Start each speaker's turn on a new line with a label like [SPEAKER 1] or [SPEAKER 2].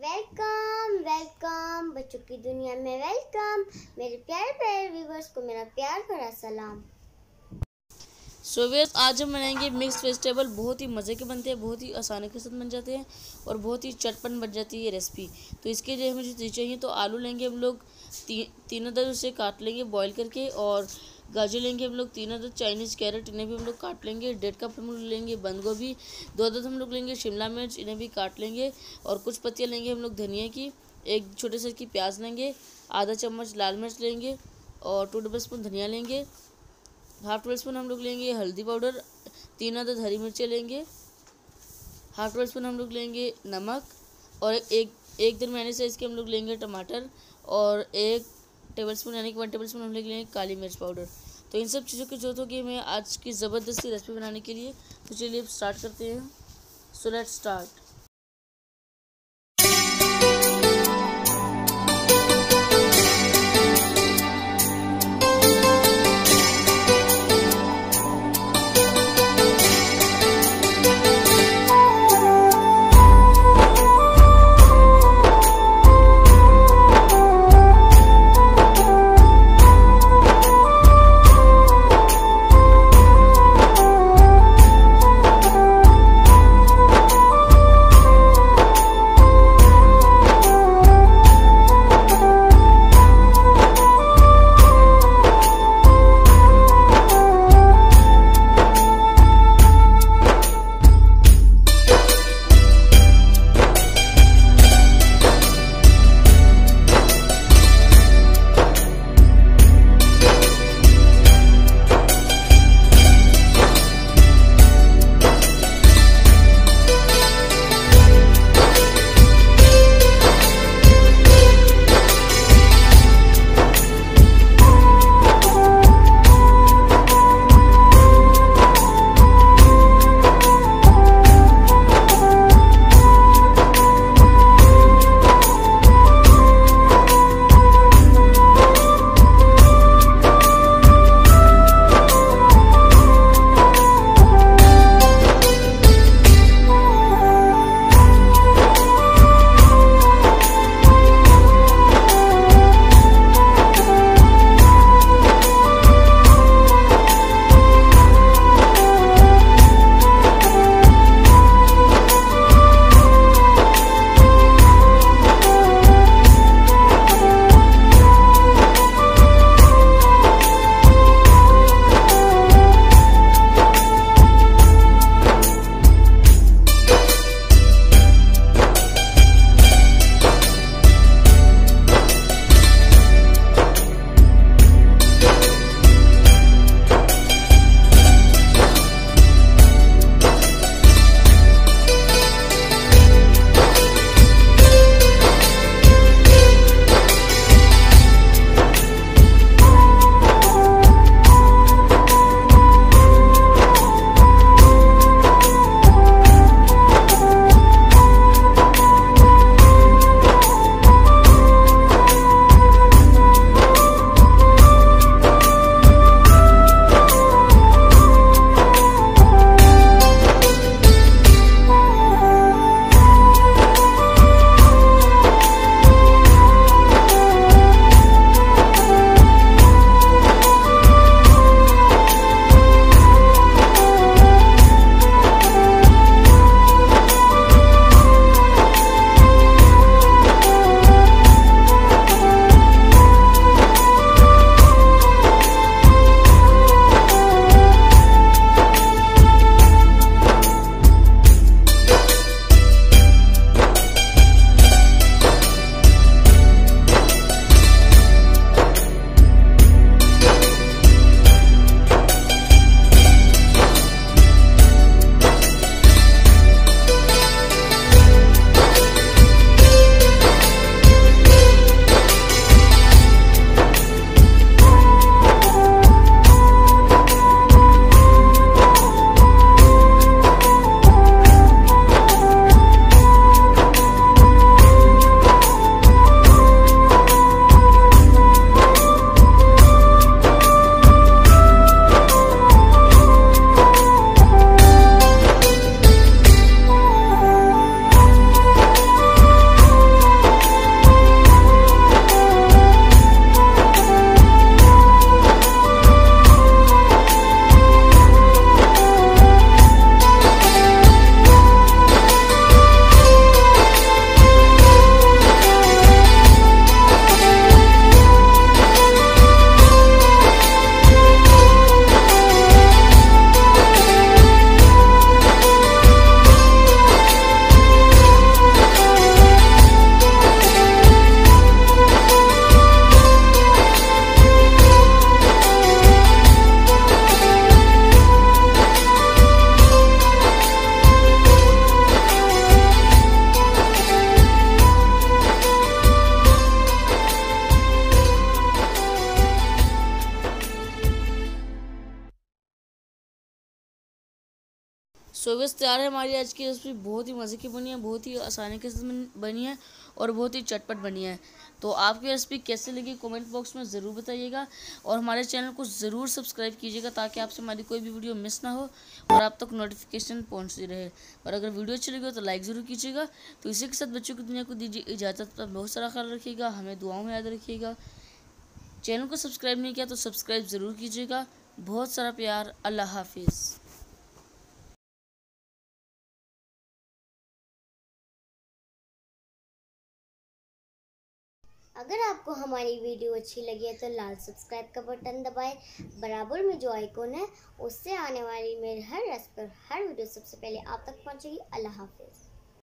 [SPEAKER 1] Welcome welcome बच्चों की दुनिया में वेलकम। मेरे प्यारे प्यारे व्यूवर्स को मेरा प्यार भरा सलाम।
[SPEAKER 2] व्यूअर्स, आज हम बनाएंगे मिक्स वेजिटेबल। बहुत ही मज़े के बनते हैं, बहुत ही आसानी के साथ बन जाते हैं और बहुत ही चटपट बन जाती है ये रेसिपी। तो इसके लिए हमें जो चीज़ चाहिए, तो आलू लेंगे हम लोग तीन अदद, उसे काट लेंगे बॉईल करके। और गाजर लेंगे हम लोग 3 अदद, चाइनीज़ कैरेट इन्हें भी हम लोग काट लेंगे। 1.5 कप हम लोग लेंगे बंद गोभी, 2 अदद हम लोग लेंगे शिमला मिर्च, इन्हें भी काट लेंगे। और कुछ पत्तियाँ लेंगे हम लोग धनिया की। एक छोटे साइज की प्याज लेंगे, आधा चम्मच लाल मिर्च लेंगे और 2 टेबलस्पून धनिया लेंगे। हाफ टेबल स्पून हम लोग लेंगे हल्दी पाउडर, 3 अदद हरी मिर्चें लेंगे। हाफ टेबल स्पून हम लोग लेंगे नमक और एक दरमियाने साइज़ के हम लोग लेंगे टमाटर। और 1 टेबल स्पून यानी कि 1 टेबल स्पून हम लोग लेंगे काली मिर्च पाउडर। तो इन सब चीज़ों की जरूरत होगी हमें आज की ज़बरदस्ती रेसिपी बनाने के लिए। तो चलिए अब स्टार्ट करते हैं। So let's start. सो बस तैयार है हमारी आज की रेसिपी। बहुत ही मज़े की बनी है, बहुत ही आसानी के साथ बनी है और बहुत ही चटपट बनी है। तो आपकी रेसिपी कैसे लगी कमेंट बॉक्स में ज़रूर बताइएगा और हमारे चैनल को ज़रूर सब्सक्राइब कीजिएगा ताकि आपसे हमारी कोई भी वीडियो मिस ना हो और आप तक नोटिफिकेशन पहुंचती रहे। और अगर वीडियो अच्छी लगी हो तो लाइक ज़रूर कीजिएगा। तो इसी के साथ बच्चों की दुनिया को दीजिए इजाज़त। पर बहुत सारा ख्याल रखिएगा, हमें दुआओं में याद रखिएगा। चैनल को सब्सक्राइब नहीं किया तो सब्सक्राइब ज़रूर कीजिएगा। बहुत सारा प्यार। अल्लाह हाफिज़।
[SPEAKER 1] अगर आपको हमारी वीडियो अच्छी लगी है तो लाल सब्सक्राइब का बटन दबाएं। बराबर में जो आइकॉन है उससे आने वाली मेरी हर रेसिपी हर वीडियो सबसे पहले आप तक पहुंचेगी। अल्लाह हाफिज़।